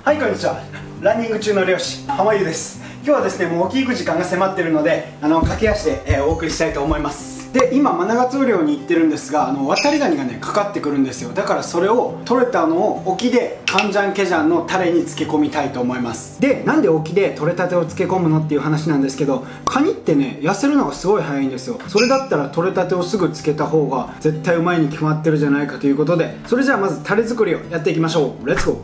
はい、こんにちは。ランニング中の漁師浜優です。今日はですね、もう起き行く時間が迫っているので駆け足で、お送りしたいと思います。で、今マナガツオ漁に行ってるんですが、渡りガニがねかかってくるんですよ。だからそれを取れたのを沖でカンジャンケジャンのタレに漬け込みたいと思います。で、なんで沖で取れたてを漬け込むのっていう話なんですけど、カニってね痩せるのがすごい早いんですよ。それだったら取れたてをすぐ漬けた方が絶対うまいに決まってるじゃないかということで、それじゃあまずタレ作りをやっていきましょう。レッツゴー。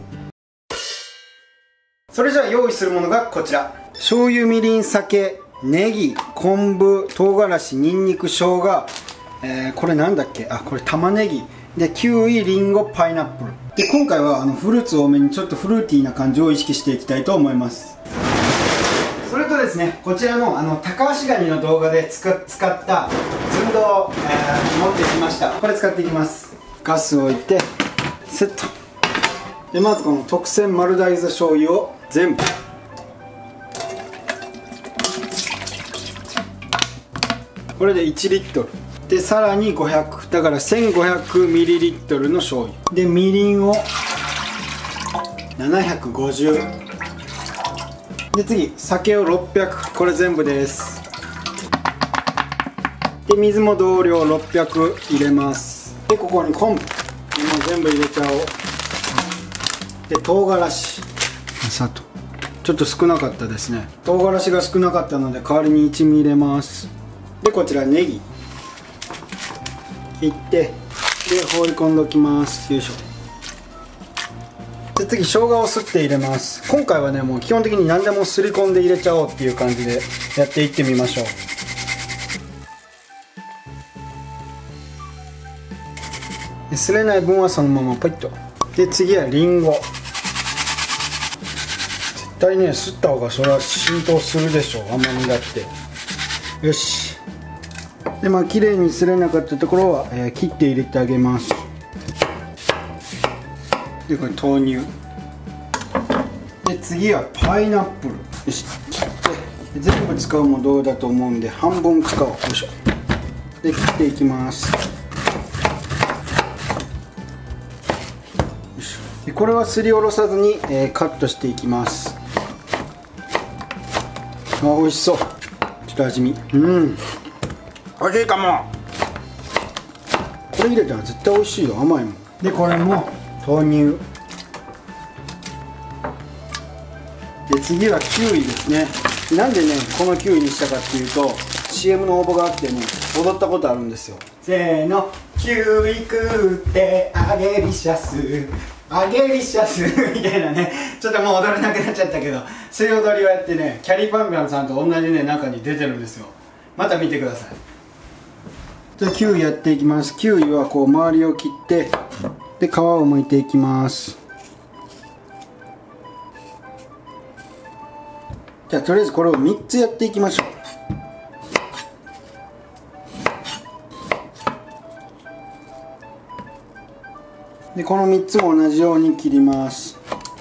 それじゃあ用意するものがこちら。醤油、みりん、酒、ネギ、昆布、唐辛子、ニンニク、生姜、これなんだっけ、あ、これ玉ねぎで、キウイ、リンゴ、パイナップルで、今回はフルーツ多めにちょっとフルーティーな感じを意識していきたいと思います。それとですね、こちらのタカアシガニの動画で使った寸胴を、持ってきました。これ使っていきます。ガスを置いてセットで、まずこの特選丸大豆醤油を全部、これで1リットルで、さらに500だから1500ミリリットルの醤油で、みりんを750で、次酒を600、これ全部です。で、水も同量600入れます。で、ここに昆布もう全部入れちゃおう。で、唐辛子、砂糖ちょっと少なかったですね。唐辛子が少なかったので代わりに一味入れます。で、こちらネギ切ってで放り込んでおきます。よいしょ。で、次生姜をすって入れます。今回はねもう基本的に何でもすり込んで入れちゃおうっていう感じでやっていってみましょう。ですれない分はそのままポイッと。で、次はリンゴ。絶対ねすった方がそれは浸透するでしょう、甘みだって。よし。で、まあ綺麗にすれなかったところは、切って入れてあげます。で、これ豆乳で、次はパイナップル。よし、切って全部使うも同様だと思うんで半分使おう。よいしょ。で、切っていきます。で、これはすりおろさずに、カットしていきます。あ、美味しそう。ちょっと味見、美味しいかも。これ入れたら絶対美味しいよ、甘いもん。で、これも豆乳で、次はキウイですね。なんでねこのキウイにしたかっていうと、 CM の応募があってね踊ったことあるんですよ。せーの、キウイ食ってあげリシャスあげリシャスみたいなね、ちょっともう踊れなくなっちゃったけど、そういう踊りをやってね、キャリーパンピョンさんと同じね中に出てるんですよ。また見てください。じゃあキウイやっていきます。キウイはこう周りを切ってで、皮を剥いていきます。じゃあとりあえずこれを3つやっていきましょう。で、この3つも同じように切ります。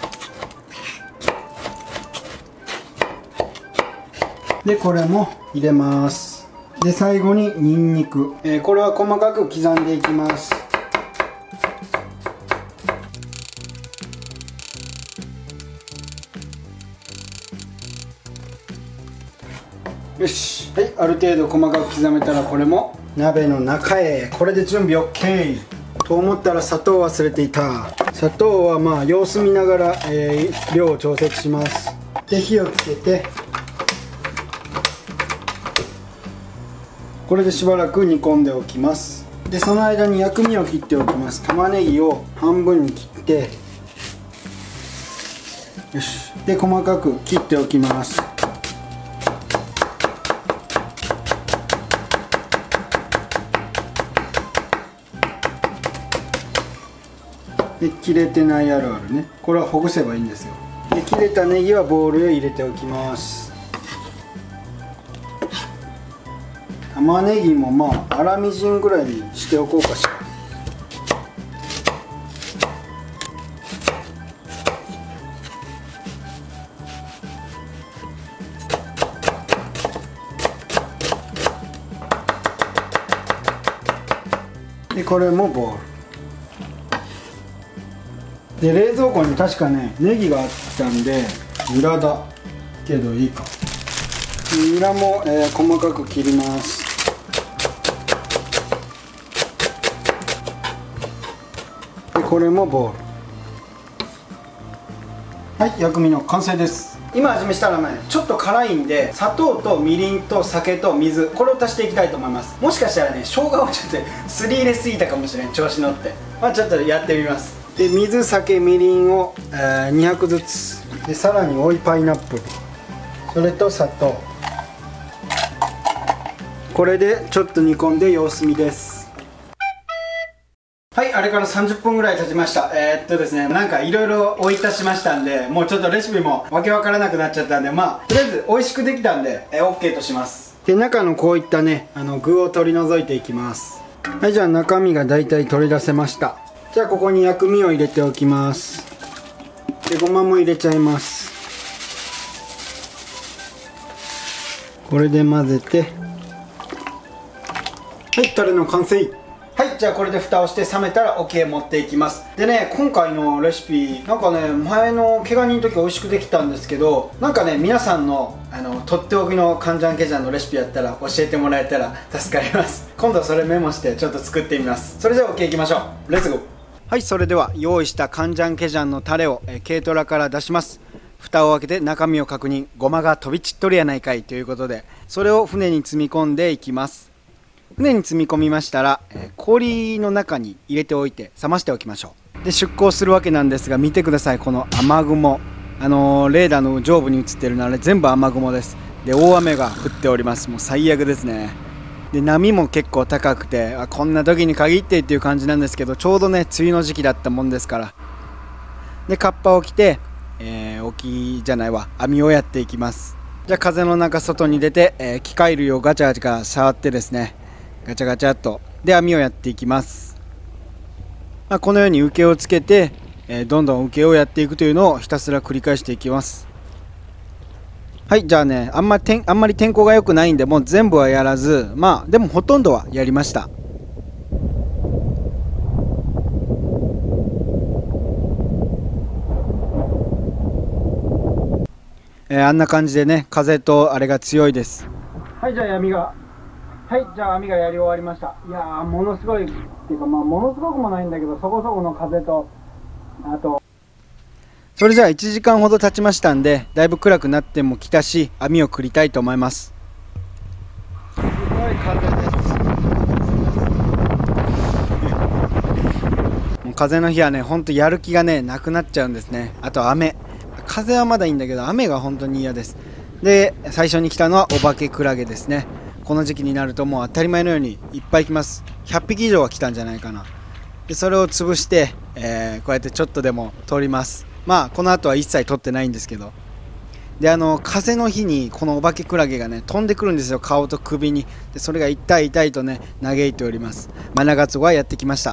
で、これも入れます。で、最後にニンニク、これは細かく刻んでいきます。よし、はい、ある程度細かく刻めたらこれも鍋の中へ。これで準備 OK と思ったら砂糖忘れていた。砂糖はまあ様子見ながら、量を調節します。で、火をつけてこれでしばらく煮込んでおきます。で、その間に薬味を切っておきます。玉ねぎを半分に切って、よし。で、細かく切っておきます。で、切れてないあるあるね、これはほぐせばいいんですよ。で、切れたネギはボウルへ入れておきます。玉ねぎもまあ粗みじんぐらいにしておこうかしら。で、これもボウルで冷蔵庫に確かねネギがあったんで、ニラだけどいいか。ニラも、細かく切ります。でこれもボウル。はい、薬味の完成です。今味見したらね、ちょっと辛いんで砂糖とみりんと酒と水、これを足していきたいと思います。もしかしたらね、生姜をちょっとすり入れすぎたかもしれん、調子乗って。まあちょっとやってみます。で水、酒、みりんを、200ずつで、さらに追いパイナップル、それと砂糖、これでちょっと煮込んで様子見です。はい、あれから30分ぐらい経ちました。ですね、なんかいろいろ追い足しましたんで、もうちょっとレシピもわけわからなくなっちゃったんで、まあとりあえず美味しくできたんで、OK とします。で中のこういったね、具を取り除いていきます。はい、じゃあ中身がだいたい取り出せました。じゃあここに薬味を入れておきます。でごまも入れちゃいます。これで混ぜて、はい、タレの完成。はい、じゃあこれで蓋をして冷めたら OK 持っていきます。でね、今回のレシピなんかね、前の毛ガニの時美味しくできたんですけど、なんかね、皆さんのとっておきのカンジャンケジャンのレシピやったら教えてもらえたら助かります。今度それメモしてちょっと作ってみます。それでは OK いきましょう。レッツゴー。はい、それでは用意したカンジャンケジャンのタレを軽トラから出します。蓋を開けて中身を確認。ごまが飛び散っとるやないかいということで、それを船に積み込んでいきます。船に積み込みましたら、氷の中に入れておいて冷ましておきましょう。で出港するわけなんですが、見てください、この雨雲、レーダーの上部に映ってるのあれ全部雨雲です。で大雨が降っております。もう最悪ですね。で波も結構高くて、こんな時に限ってっていう感じなんですけど、ちょうどね梅雨の時期だったもんですから。でカッパを着て、網をやっていきます。じゃあ風の中外に出て、機械類をガチャガチャ触ってですね、ガチャガチャっとで網をやっていきます。このように受けをつけて、どんどん受けをやっていくというのをひたすら繰り返していきます。はい、じゃあね、あんまり天候が良くないんで、もう全部はやらず、でもほとんどはやりました。あんな感じでね、風とあれが強いです。はい、じゃあじゃあ網がやり終わりました。いやー、ものすごいっていうか、ものすごくもないんだけど、そこそこの風と、あとそれじゃあ1時間ほど経ちましたんで、だいぶ暗くなってもきたし、網を繰りたいと思います。すごい風です。もう風の日はね、ほんとやる気がねなくなっちゃうんですね。あと雨、風はまだいいんだけど雨が本当に嫌です。で最初に来たのはお化けクラゲですね。この時期になるともう当たり前のようにいっぱい来ます。100匹以上は来たんじゃないかな。でそれを潰して、こうやってちょっとでも取ります。この後は一切取ってないんですけど。で風の日にこのお化けクラゲがね飛んでくるんですよ、顔と首に。でそれが痛い痛いとね嘆いております。マナガツオがやってきました。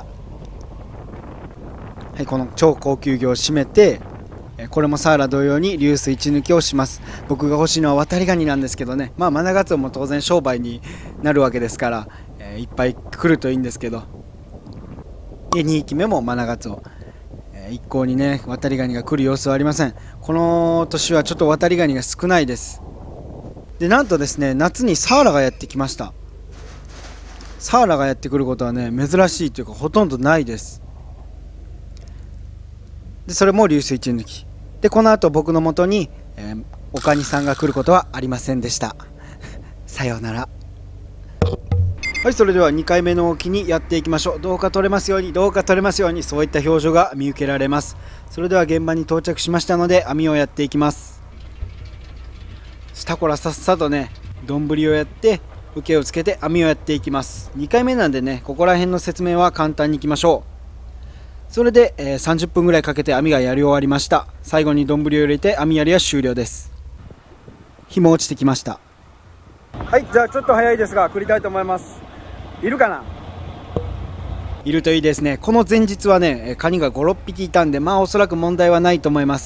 はい、この超高級魚を締めて、これもサーラ同様に流水1抜きをします。僕が欲しいのはワタリガニなんですけどね、マナガツオも当然商売になるわけですから、いっぱい来るといいんですけど。で2匹目もマナガツオ、一向にねワタリガニが来る様子はありません。この年はちょっとワタリガニが少ないです。でなんとですね、夏にサーラがやってきました。サーラがやってくることはね珍しいというかほとんどないです。でそれも流水1抜きで、この後僕の元に、おかにさんが来ることはありませんでしたさようなら。はい、それでは2回目の沖にやっていきましょう。どうか取れますように、どうか取れますように、そういった表情が見受けられます。それでは現場に到着しましたので網をやっていきます。下こらさっさとね丼をやって受けをつけて網をやっていきます。2回目なんでね、ここら辺の説明は簡単にいきましょう。それで、30分ぐらいかけて網がやり終わりました。最後に丼を入れて網やりは終了です。日も落ちてきました。はい、じゃあちょっと早いですが繰りたいと思います。いるかな。いるといいですね。この前日はねカニが5、6匹いたんで、おそらく問題はないと思います。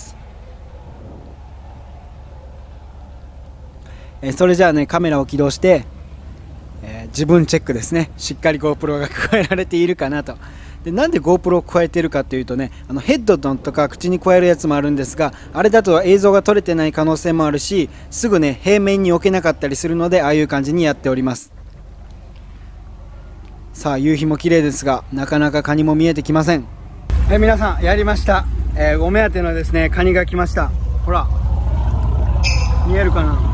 それじゃあねカメラを起動して、自分チェックですね。しっかり GoPro が加えられているかなと。 でなんで GoPro を加えてるかというとね、ヘッドとか口に加えるやつもあるんですが、あれだと映像が撮れてない可能性もあるし、すぐね平面に置けなかったりするので、ああいう感じにやっております。さあ夕日も綺麗ですが、なかなかカニも見えてきません。皆さんやりました。お目当てのですねカニが来ました。ほら見えるかな。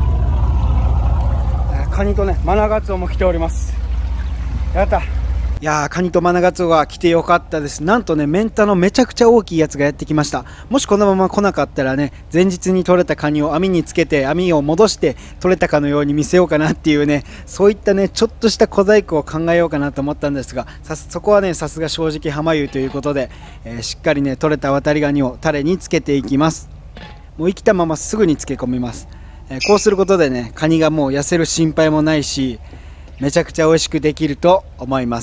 カニとねマナガツオも来ております。やった。いやー、カニとマナガツオが来てよかったです。なんとねメンタのめちゃくちゃ大きいやつがやってきました。もしこのまま来なかったらね、前日に取れたカニを網につけて網を戻して取れたかのように見せようかなっていうね、そういったねちょっとした小細工を考えようかなと思ったんですが、そこはねさすが正直浜湯ということで、しっかりね取れた渡りガニをタレにつけていきます。もう生きたまますぐに漬け込みます。こうすることでねカニがもう痩せる心配もないし、めちゃくちゃ美味しくできると思います。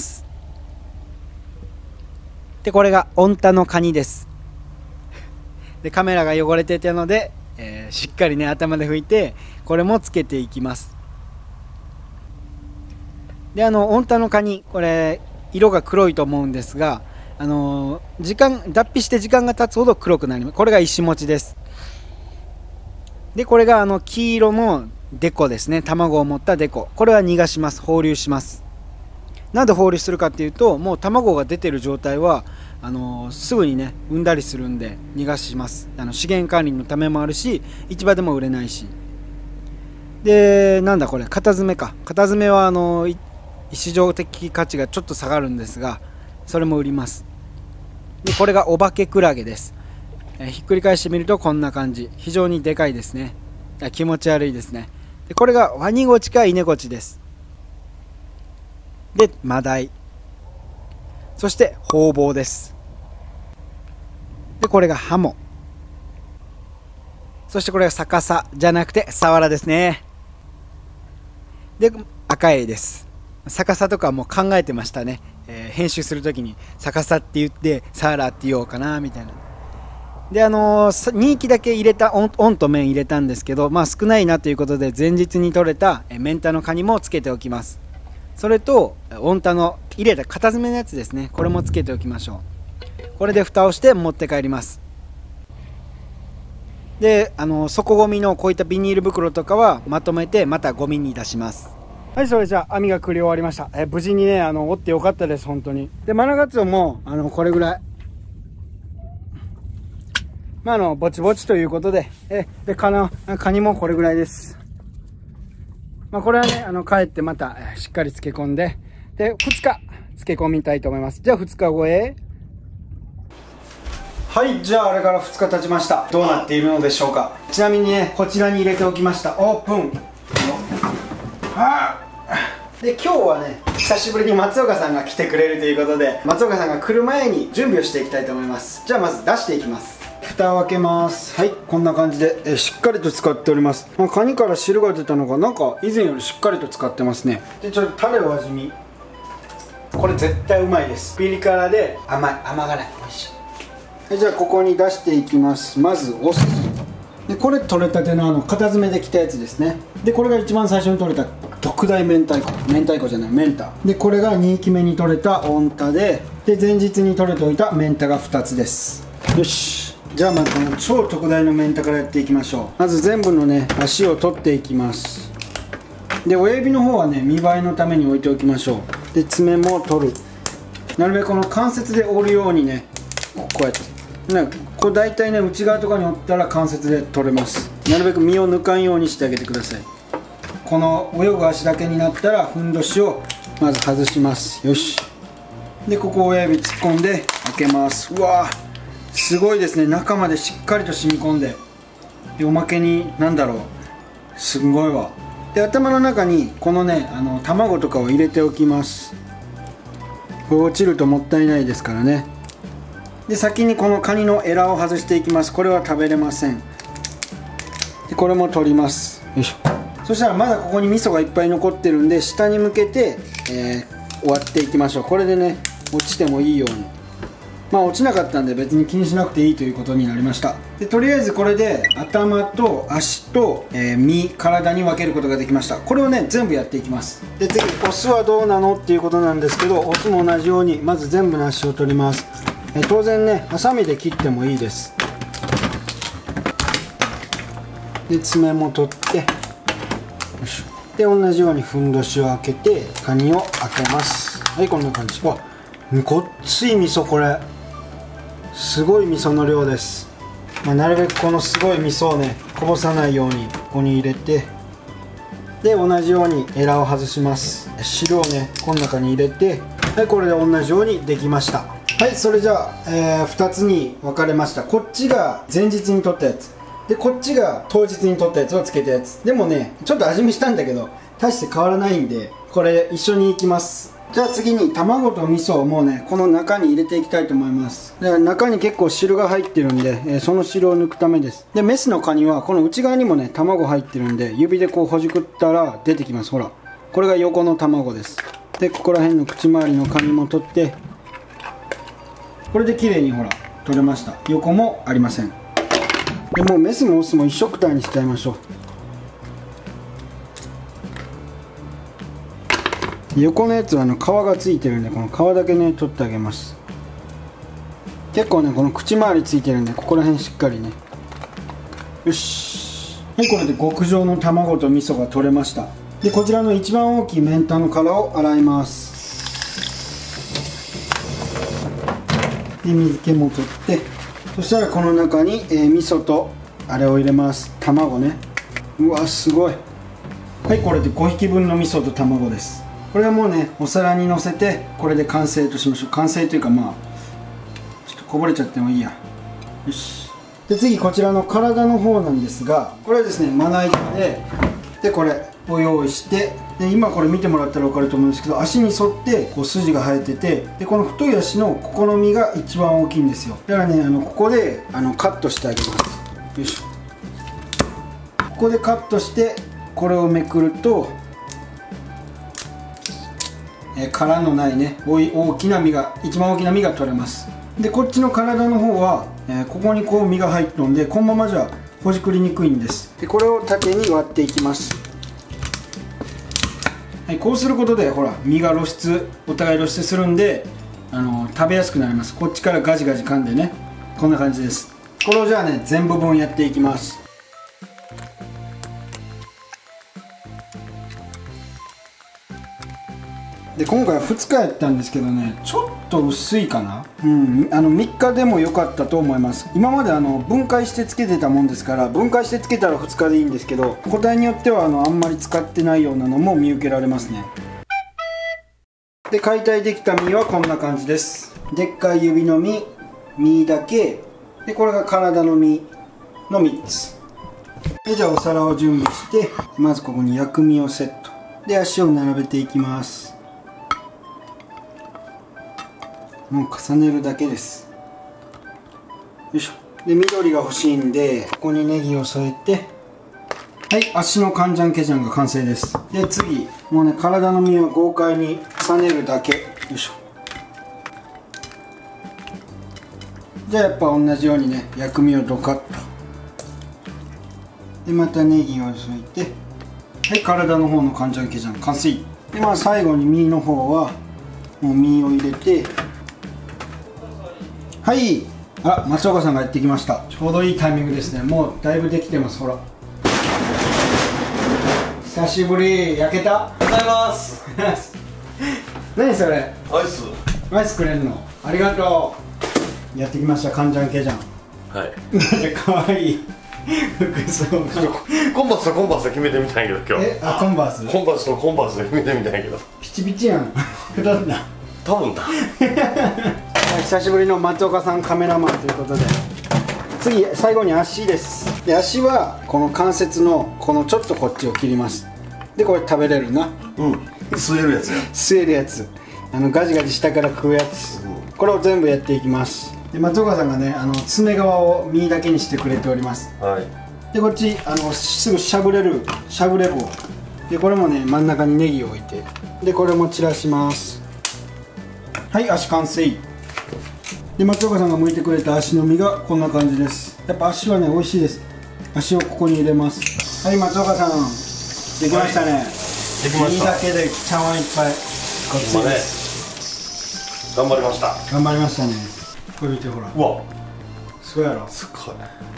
でこれが温太のカニです。でカメラが汚れてたので、しっかりね頭で拭いてこれもつけていきます。で温太のカニ、これ色が黒いと思うんですが、脱皮して時間が経つほど黒くなります。これが石持ちです。でこれが黄色のデコですね。卵を持ったデコ、これは逃がします。放流します。なんで放流するかっていうと、もう卵が出てる状態はすぐにね産んだりするんで逃がします。資源管理のためもあるし、市場でも売れないし。でなんだこれ、型詰めか。型詰めは市場的価値がちょっと下がるんですが、それも売ります。でこれがお化けクラゲです。ひっくり返してみるとこんな感じ。非常にでかいですね。気持ち悪いですね。でこれがワニゴチかイネゴチです。でマダイ、そしてホウボウです。でこれがハモ、そしてこれが逆さじゃなくてサワラですね。で赤エイです。逆さとかも考えてましたね。編集するときに逆さって言ってサワラって言おうかなみたいな。で2匹だけ入れた、オンとメン入れたんですけど、まあ少ないなということで前日に取れたメンタのカニもつけておきます。それと温太の入れた型詰めのやつですね、これもつけておきましょう。これで蓋をして持って帰ります。で底ゴミのこういったビニール袋とかはまとめてまたゴミに出します。はい、それじゃあ網が繰り終わりました。無事にね折ってよかったです、本当に。でマナガツオもこれぐらい、まあぼちぼちということで、でカニもこれぐらいです。まあこれはね帰ってまたしっかり漬け込んで、で2日漬け込みたいと思います。じゃあ2日後へ。はい、じゃああれから2日経ちました。どうなっているのでしょうか。ちなみにねこちらに入れておきました。オープン。で今日はね久しぶりに松岡さんが来てくれるということで、松岡さんが来る前に準備をしていきたいと思います。じゃあまず出していきます。蓋を開けます。はい、こんな感じで、しっかりと使っております。カニから汁が出たのがなんか以前よりしっかりと使ってますね。でちょっとタレを味見。これ絶対うまいです。ピリ辛で甘辛い、美味しい。じゃあここに出していきます。まずお酢で、これ取れたての型詰めできたやつですね。でこれが一番最初に取れた特大明太子じゃない、メンタで、これが2匹目に取れた温太で、前日に取れておいたメンタが2つです。よし、じゃあまずこの超特大のメンタからやっていきましょう。まず全部のね足を取っていきます。で親指の方はね見栄えのために置いておきましょう。で爪も取る。なるべくこの関節で折るようにね、こうやってこれ大体ね内側とかに折ったら関節で取れます。なるべく身を抜かんようにしてあげてください。この泳ぐ足だけになったらふんどしをまず外します。よし、でここ親指突っ込んで開けます。うわーすごいですね。中までしっかりと染み込んで、おまけに何だろう、すごいわ。で頭の中にこのね卵とかを入れておきます。これ落ちるともったいないですからね。で先にこのカニのエラを外していきます。これは食べれません。でこれも取ります。よいしょ。そしたらまだここに味噌がいっぱい残ってるんで、下に向けて、割っていきましょう。これでね落ちてもいいように。 まあ落ちなかったんで別に気にしなくていいということになりました。でとりあえずこれで頭と足と、身、体に分けることができました。これをね全部やっていきます。で次オスはどうなのっていうことなんですけど、オスも同じようにまず全部の足を取ります。当然ねハサミで切ってもいいです。で爪も取って、よいしょ。で同じようにふんどしを開けてカニを開けます。はい、こんな感じ。わ、ごっつい味噌、これすごい味噌の量です。なるべくこのすごい味噌をねこぼさないようにここに入れて、で同じようにエラを外します。汁をねこの中に入れて、はい、これで同じようにできました。はい、それじゃあ、2つに分かれました。こっちが前日に取ったやつで、こっちが当日に取ったやつをつけたやつでもねちょっと味見したんだけど大して変わらないんで、これ一緒にいきます。じゃあ次に卵と味噌をもうねこの中に入れていきたいと思います。で中に結構汁が入ってるんで、その汁を抜くためです。でメスのカニはこの内側にもね卵入ってるんで、指でこうほじくったら出てきます。ほら、これが横の卵です。でここら辺の口周りのカニも取って、これで綺麗にほら取れました。横もありません。でもうメスもオスも一緒くたにしちゃいましょう。横のやつは皮がついてるんで、この皮だけね取ってあげます。結構ねこの口周りついてるんで、ここら辺しっかりね。よし、はい、これで極上の卵と味噌が取れました。でこちらの一番大きい明太の殻を洗います。で水気も取って、そしたらこの中に、味噌とあれを入れます。卵ね。うわすごい。はい、これで5匹分の味噌と卵です。これはもうねお皿にのせて、これで完成としましょう。完成というか、まあちょっとこぼれちゃってもいいや。よし。で次こちらの体の方なんですが、これはですねまな板でこれを用意して、で今これ見てもらったら分かると思うんですけど、足に沿ってこう筋が生えてて、でこの太い足のここの身が一番大きいんですよ。だからねここでカットしてあげます。よいしょ。ここでカットしてこれをめくると、殻のないね大きな身が、一番大きな身が取れます。でこっちの体の方は、ここにこう身が入ったので、このままじゃほじくりにくいんです。でこれを縦に割っていきます。はい、こうすることでほら身がお互い露出するんで、食べやすくなります。こっちからガジガジ噛んでね、こんな感じです。これをじゃあね全部分やっていきます。で今回は2日やったんですけどね、ちょっと薄いかな。3日でも良かったと思います。今まで分解してつけてたもんですから、分解してつけたら2日でいいんですけど、個体によってはあんまり使ってないようなのも見受けられますね。で解体できた身はこんな感じです。でっかい指の身だけで、これが体の身の3つで、じゃあお皿を準備して、まずここに薬味をセットで足を並べていきます。もう重ねるだけです。よいしょ。で緑が欲しいんで、ここにネギを添えて、はい、足のカンジャンケジャンが完成です。で次もうね体の身を豪快に重ねるだけ。よいしょ。じゃあやっぱ同じようにね薬味をドカッと、でまたネギを添えて、はい、体の方のカンジャンケジャン完成。でまあ最後に身の方はもう身を入れて、はい、あ、松岡さんがやってきました。ちょうどいいタイミングですね。もうだいぶできてます。ほら、久しぶり。焼けた。 おはようございます。 何それ。 アイスくれんの。ありがとう。やってきました。カンジャンケジャン。 はい。 なんか可愛い服装が。 コンバース決めてみたんやけど今日。 コンバースで決めてみたんやけど。 ピチピチやん。普段だ。 多分だ。 久しぶりの松岡さんカメラマンということで、次最後に足です。で足はこの関節のこのちょっとこっちを切ります。でこれ食べれるな。 吸えるやつや。 吸えるやつ、ガジガジ下から食うやつ、これを全部やっていきます。で松岡さんがね爪側を身だけにしてくれております。 はい。 でこっちすぐしゃぶれ棒で、これもね真ん中にネギを置いて、でこれも散らします。はい、足完成。 で松岡さんが剥いてくれた足の身がこんな感じです。やっぱ足はね美味しいです。足をここに入れます。はい、松岡さんできましたね。 できました。 いいだけで茶碗いっぱい。こっちです。 頑張りました。 頑張りましたね。これ見てほら。 うわ、 そうやろ。 すごい。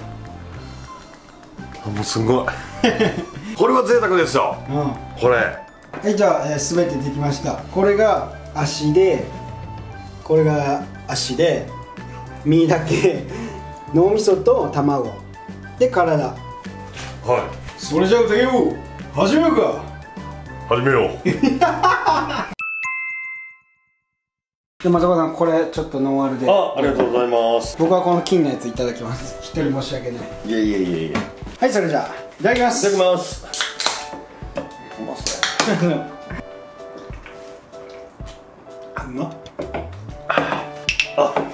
あ、もうすごい。これは贅沢ですよ。 うん。 これ。 はい、じゃあ、全てできました。これが足で、これが足で、身だけ、脳みそと卵で体。 はい。 それじゃあ、竹雄、始めようか。 始めよう。 で、松岡さん、これちょっとノンアルで。 ありがとうございます。 僕はこの金のやついただきます。一人申し訳ない。 いえいえいえいえ。 はい、それじゃあ、いただきます。 いただきます。うまそう。 あ、うまっ。 あ、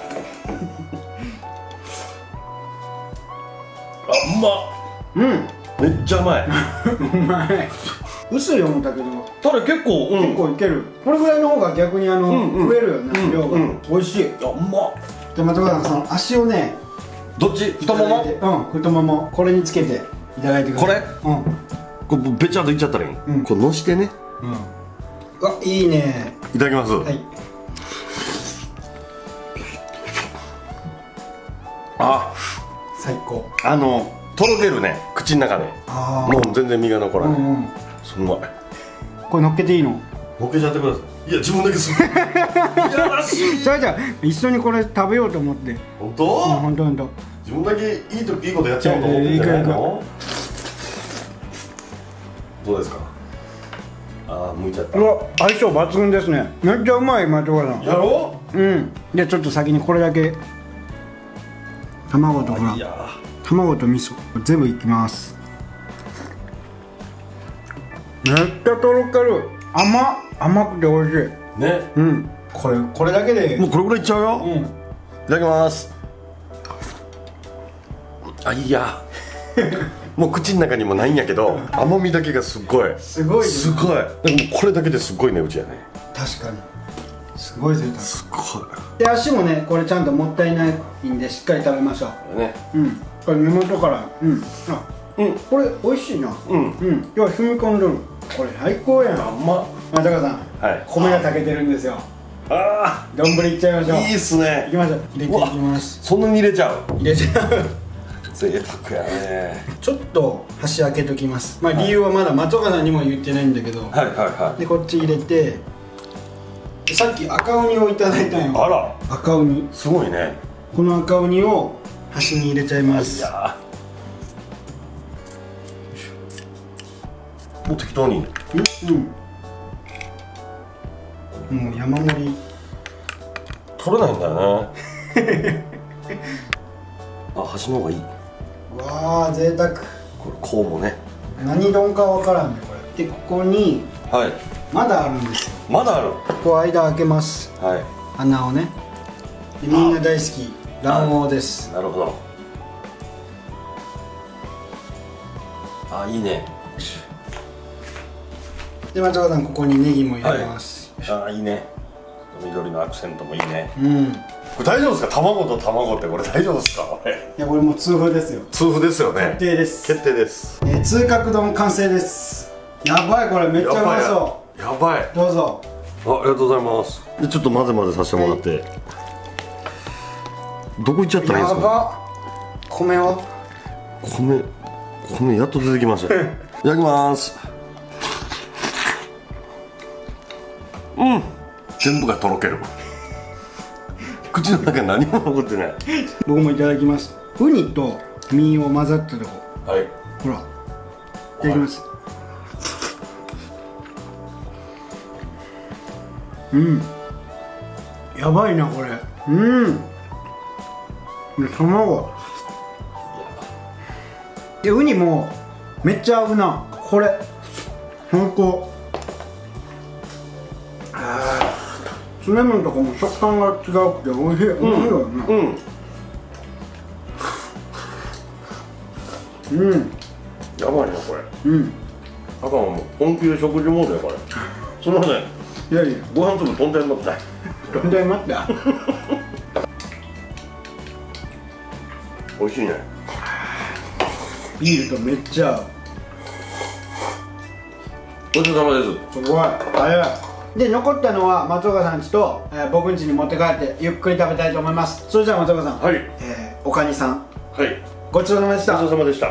うまっ。 うん。 めっちゃうまい。 うまい。薄い思ったけど、 ただ結構、 結構いける。これぐらいの方が逆に増えるよね、量が。美味しい。 あ、うまっ。 で、松岡さん、その足をね、 どっち？太もも？ うん、太もも。これにつけていただいてください。 これ？ うん。 これべちゃっといっちゃったらいい。こうのしてね。 うわ、いいね。 いただきます。 はい。 あ、 最高。 とろけるね、口の中で。 あもう全然身が残らない。 うん。 すごい。 これ乗っけていいの？ 乗っけちゃってください。いや、自分だけする。いやらしい。 じゃあ一緒にこれ食べようと思って。 本当？ 本当本当。 自分だけいいことやっちゃおうと思ってんじゃないの？どうですか？ああ、向いちゃった。 うわ、相性抜群ですね。めっちゃうまい、松岡さん。 やろうん。で、ちょっと先にこれだけ卵とほらいや卵と味噌全部いきます。めっちゃとろける。甘くて美味しい。 ね。 うん。これだけでもうこれぐらいいっちゃうよ。 うん。 いただきます。あ、いや。もう口の中にもないんやけど、甘みだけがすごい。 すごいね。 すごい。でもこれだけですごい値打ちやね。 確かにすごい贅沢。 すごい。 で、足もね、これちゃんともったいないんでしっかり食べましょね。 う。うん。これ根元からこれ美味しいな。今日は染み込んでる。これ最高やん。 甘っ。 松岡さん、米が炊けてるんですよ。丼いっちゃいましょう。 いいっすね。 いきましょう。入れていきます。 そんなに入れちゃう。 入れちゃう。 贅沢やね。 ちょっと端開けときます。まあ理由はまだ松岡さんにも言ってないんだけど。 はいはいはで、こっち入れて、さっき赤ウニをいただいたんよ。 あら、 赤ウニ。 すごいね。 この赤ウニを端に入れちゃいまいす。 やもう適当に。 もう山盛り。 取れないんだよね。あ、端の方がいい。 わあ、贅沢。 これこうもね。 何丼かわからんね、これ。で、ここにはい。 まだあるんですよ。 まだある。 ここ間開けます。 はい。 穴をね。で、みんな大好き卵黄です。 なるほど。あ、いいね。 で、松岡さん、ここにネギも入れます。 あ、いいね。緑のアクセントもいいね。 うん。 これ大丈夫ですか？卵と卵ってこれ大丈夫ですか？これいや、これもう痛風ですよ。 痛風ですよね。 決定です。 決定です。 通角丼完成です。やばい、これめっちゃうまそやばい。 う。どうぞ。 ありがとうございます。で、ちょっと混ぜ混ぜさせてもらって。どこ行っちゃったらいいですか？ やば。米は？ 米やっと出てきました。いただきます。全部がとろける。口の中何も残ってない。 僕もいただきます。ウニと身を混ざったとこ。 はい。 ほら。いただきます。やばいな、これ。で、卵。で、ウニもめっちゃ合うな。これ最高。ツネ麺とかも食感が違うくて美味しい。美味しいよね。 やばいなこれ。あかん、もう本気で食事モードやこれ。すみません。 いやいや、 ご飯粒飛んでんのって。 飛んじゃいました。 美味しいね。 ビールとめっちゃ合う。 ごちそうさまです。 すごい早い。で残ったのは松岡さん家と、僕ん家に持って帰ってゆっくり食べたいと思います。それじゃあ松岡さん、 はい、 岡にさん、 はい、 ごちそうさまでした。 ごちそうさまでした。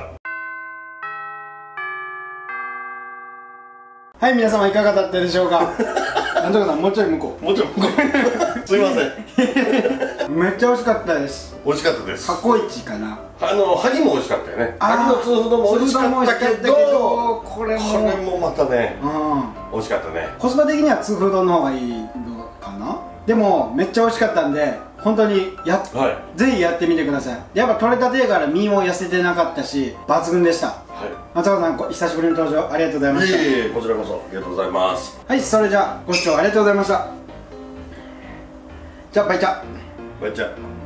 はい、皆様いかがだったでしょうか。松岡さんもうちょい向こう。 もちろんすいません。 めっちゃ美味しかったです。 美味しかったです。 過去一かな。 萩も美味しかったよね。萩の通風も美味しかったけど、これもまたね、美味しかったね。 コスパ的には通風丼の方がいいのかな。でもめっちゃ美味しかったんで、本当にぜひやってみてください。やっぱ取れたてやから身も痩せてなかったし抜群でした。松岡さん、久しぶりの登場ありがとうございました。 いえいえ、こちらこそありがとうございます。 はい、それじゃあご視聴ありがとうございました。じゃあバイチャ。 バイチャ。